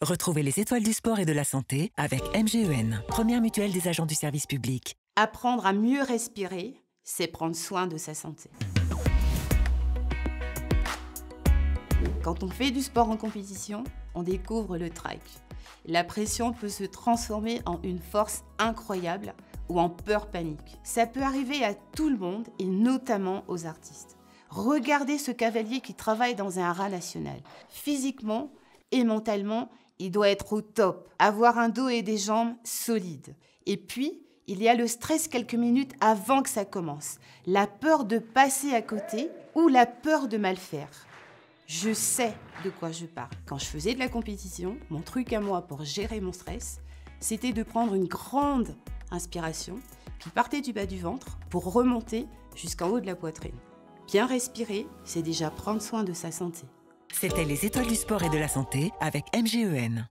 Retrouvez les étoiles du sport et de la santé avec MGEN, première mutuelle des agents du service public. Apprendre à mieux respirer, c'est prendre soin de sa santé. Quand on fait du sport en compétition, on découvre le trac. La pression peut se transformer en une force incroyable ou en peur panique. Ça peut arriver à tout le monde et notamment aux artistes. Regardez ce cavalier qui travaille dans un rat national. Physiquement et mentalement, il doit être au top, avoir un dos et des jambes solides. Et puis, il y a le stress quelques minutes avant que ça commence. La peur de passer à côté ou la peur de mal faire. Je sais de quoi je parle. Quand je faisais de la compétition, mon truc à moi pour gérer mon stress, c'était de prendre une grande inspiration qui partait du bas du ventre pour remonter jusqu'en haut de la poitrine. Bien respirer, c'est déjà prendre soin de sa santé. C'était les étoiles du sport et de la santé avec MGEN.